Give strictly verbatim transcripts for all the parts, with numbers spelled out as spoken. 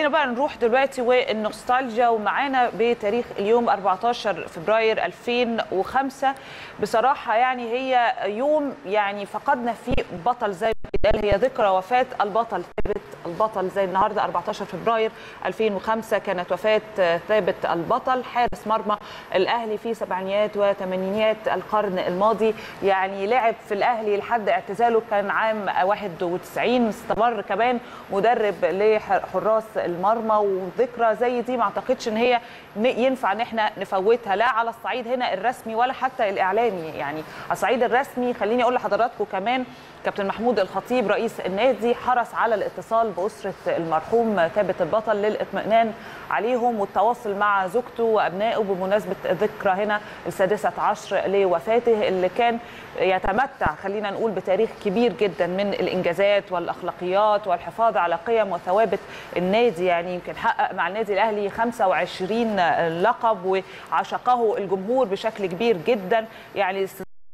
بقى نروح دلوقتي والنوستالجيا ومعانا بتاريخ اليوم أربعتاشر فبراير ألفين وخمسة. بصراحه يعني هي يوم يعني فقدنا فيه بطل زي ما بيتقال، هي ذكرى وفاه البطل ثابت البطل. زي النهارده أربعتاشر فبراير ألفين وخمسة كانت وفاه ثابت البطل، حارس مرمى الاهلي في سبعينيات وثمانينيات القرن الماضي. يعني لعب في الاهلي لحد اعتزاله كان عام واحد وتسعين، استمر كمان مدرب لحراس المرمى. وذكرى زي دي ما اعتقدش ان هي ينفع ان احنا نفوتها، لا على الصعيد هنا الرسمي ولا حتى الاعلامي. يعني على الصعيد الرسمي خليني اقول لحضراتكم كمان كابتن محمود الخطيب رئيس النادي حرص على الاتصال بأسرة المرحوم ثابت البطل للاطمئنان عليهم والتواصل مع زوجته وأبنائه بمناسبة الذكرى هنا السادسة عشر لوفاته، اللي كان يتمتع خلينا نقول بتاريخ كبير جدا من الإنجازات والأخلاقيات والحفاظ على قيم وثوابت النادي. يعني يمكن حقق مع النادي الأهلي خمسة وعشرين لقب وعشقه الجمهور بشكل كبير جدا. يعني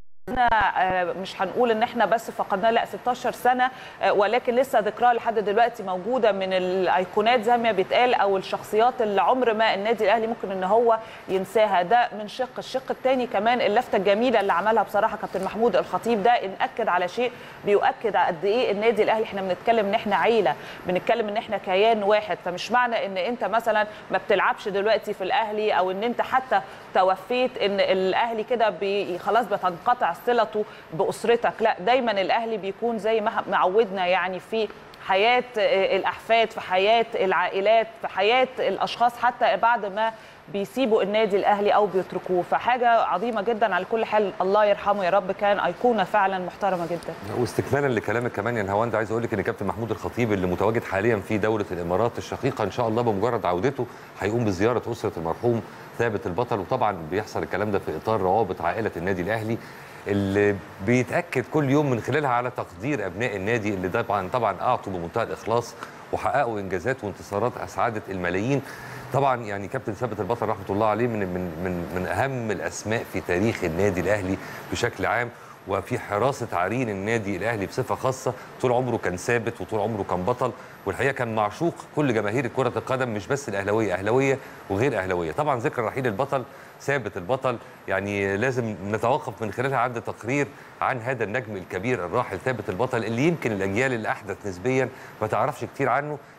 مش هنقول ان احنا بس فقدناه، لا ستاشر سنه، ولكن لسه ذكراه لحد دلوقتي موجوده من الايقونات زي ما بيتقال او الشخصيات اللي عمر ما النادي الاهلي ممكن ان هو ينساها. ده من شق. الشق الثاني كمان اللفته الجميله اللي عملها بصراحه كابتن محمود الخطيب، ده ان اكد على شيء بيؤكد على قد ايه النادي الاهلي احنا بنتكلم ان احنا عيله، بنتكلم ان احنا كيان واحد. فمش معنى ان انت مثلا ما بتلعبش دلوقتي في الاهلي او ان انت حتى توفيت ان الاهلي كده خلاص بتنقطع صلته بأسرتك، لا دايما الأهلي بيكون زي ما معودنا يعني في حياة الأحفاد، في حياة العائلات، في حياة الأشخاص حتى بعد ما بيسيبوا النادي الأهلي أو بيتركوه. فحاجة عظيمة جدا على كل حال، الله يرحمه يا رب، كان أيقونة فعلا محترمة جدا. واستكمالا لكلامك كمان يا نهاوند، عايز أقول لك إن كابتن محمود الخطيب اللي متواجد حاليا في دولة الإمارات الشقيقة إن شاء الله بمجرد عودته هيقوم بزيارة أسرة المرحوم ثابت البطل. وطبعا بيحصل الكلام ده في إطار روابط عائلة النادي الأهلي اللي بيتاكد كل يوم من خلالها على تقدير ابناء النادي اللي طبعا طبعا اعطوا بمنتهى الاخلاص وحققوا انجازات وانتصارات اسعدت الملايين. طبعا يعني كابتن ثابت البطل رحمه الله عليه من من من من اهم الاسماء في تاريخ النادي الاهلي بشكل عام، وفي حراسه عرين النادي الاهلي بصفه خاصه. طول عمره كان ثابت وطول عمره كان بطل، والحقيقه كان معشوق كل جماهير كره القدم، مش بس الاهلاويه، اهلاويه وغير اهلاويه. طبعا ذكرى رحيل البطل ثابت البطل يعني لازم نتوقف من خلالها عند تقرير عن هذا النجم الكبير الراحل ثابت البطل، اللي يمكن الاجيال الاحدث نسبيا ما تعرفش كتير عنه.